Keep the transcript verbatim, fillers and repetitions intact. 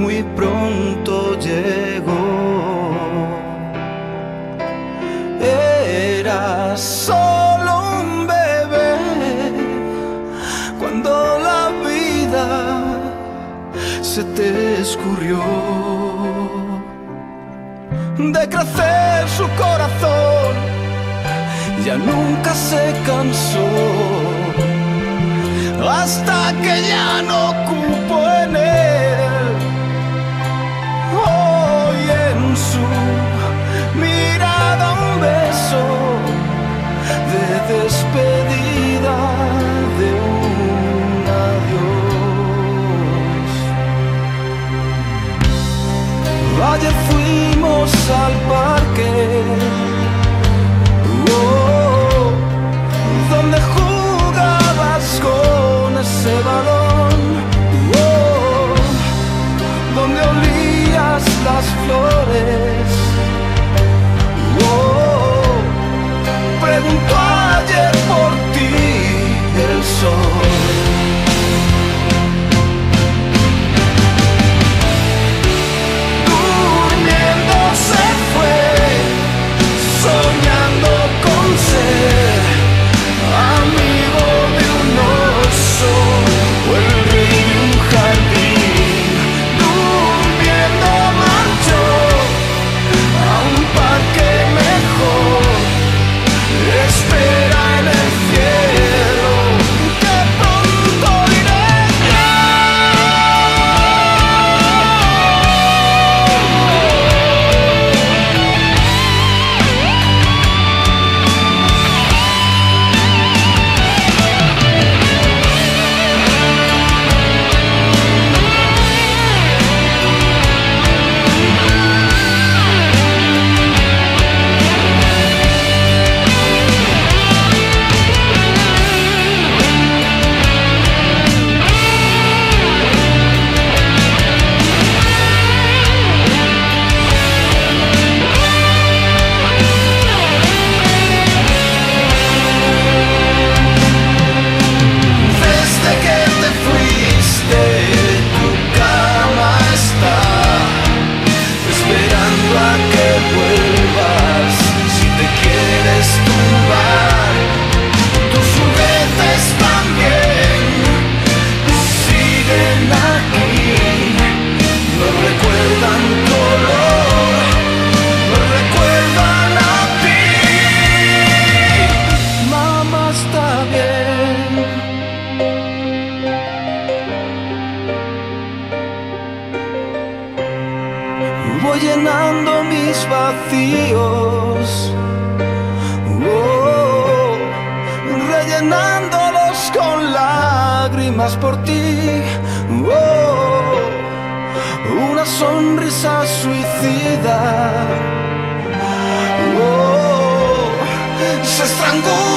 muy pronto llegó. Era solo un bebé cuando la vida se te escurrió. De crecer su corazón ya nunca se cansó, hasta que ya no cupo en él. Hoy en su mirada un beso de despedida, de un adiós. Ayer fuimos al parque, oh, donde jugabas con ese balón, oh, donde olías las flores, oh, preguntó ayer por ti el sol. Soñando con ser amigo de un oso o el rey de un jardín, durmiendo marchó a un parque mejor. Espera en el cielo que pronto iré voy llenando mis vacíos, oh, rellenándolos con lágrimas por ti, oh, una sonrisa suicida, oh, se estrangula